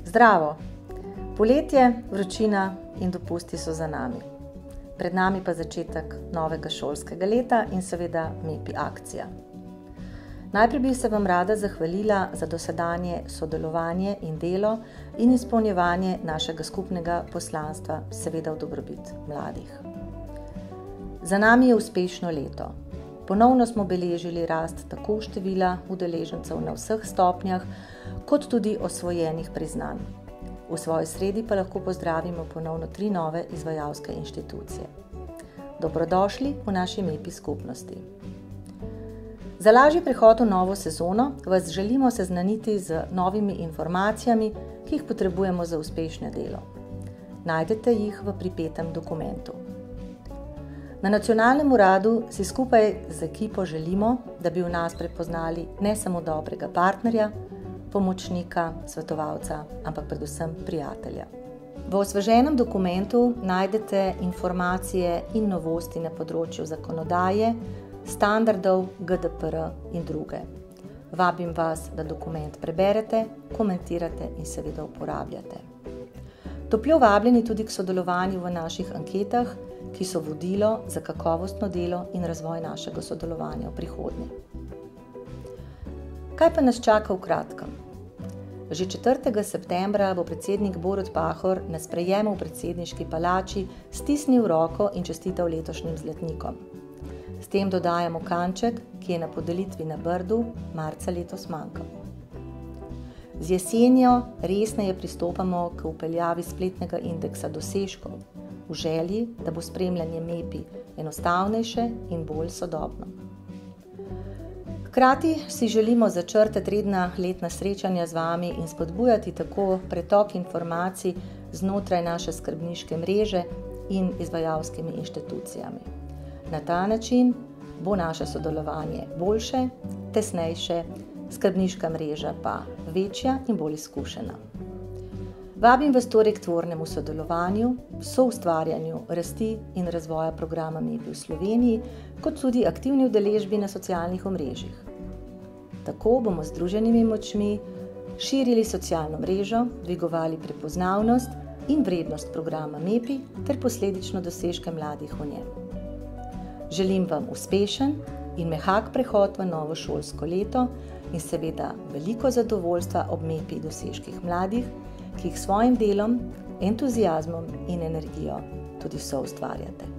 Zdravo! Poletje, vročina in dopusti so za nami. Pred nami pa začetek novega šolskega leta in seveda MEPI akcija. Najprej bi se vam rada zahvalila za dosedanje sodelovanje in delo in izpolnjevanje našega skupnega poslanstva, seveda v dobrobit mladih. Za nami je uspešno leto. Ponovno smo beležili rast tako števila udeležencev na vseh stopnjah, kot tudi osvojenih priznanj. V svoji sredi pa lahko pozdravimo ponovno 3 nove izvajalske inštitucije. Dobrodošli v naši MEPI skupnosti. Za lažji prehod v novo sezono vas želimo seznaniti z novimi informacijami, ki jih potrebujemo za uspešno delo. Najdete jih v pripetem dokumentu. Na Nacionalnem uradu si skupaj z ekipo želimo, da bi v nas prepoznali ne samo dobrega partnerja, pomočnika, svetovalca, ampak predvsem prijatelja. V osveženem dokumentu najdete informacije in novosti na področju zakonodaje, standardov, GDPR in druge. Vabim vas, da dokument preberete, komentirate in seveda uporabljate. Toplo vabljeni tudi k sodelovanju v naših anketah, ki so vodilo za kakovostno delo in razvoj našega sodelovanja v prihodnje. Kaj pa nas čaka v kratkem? Že 4. septembra bo predsednik Borut Pahor na sprejemu v predsedniški palači stisnil roko in čestital letošnjim zlatnikom. S tem dodajamo kanček, ki je na podelitvi na Brdu marca letos manjkal. Z jesenjo resneje pristopamo k vpeljavi spletnega indeksa dosežkov, v želji, da bo spremljanje MEPI enostavnejše in bolj sodobno. Hkrati si želimo začrtati redna letna srečanja z vami in spodbujati tako pretok informacij znotraj naše skrbniške mreže in izvajalskimi inštitucijami. Na ta način bo naše sodelovanje boljše, tesnejše, skrbniška mreža pa večja in bolj izkušena. Vabim vas torej k tvornemu sodelovanju, soustvarjanju rasti in razvoja programa MEPI v Sloveniji, kot tudi aktivni udeležbi na socialnih omrežjih. Tako bomo z združenimi močmi širili socialno mrežo, dvigovali prepoznavnost in vrednost programa MEPI ter posledično dosežke mladih v njem. Želim vam uspešen in mehak prehod v novo šolsko leto in seveda veliko zadovoljstva ob MEPI dosežkih mladih, ki jih s svojim delom, entuziazmom in energijo tudi soustvarjate.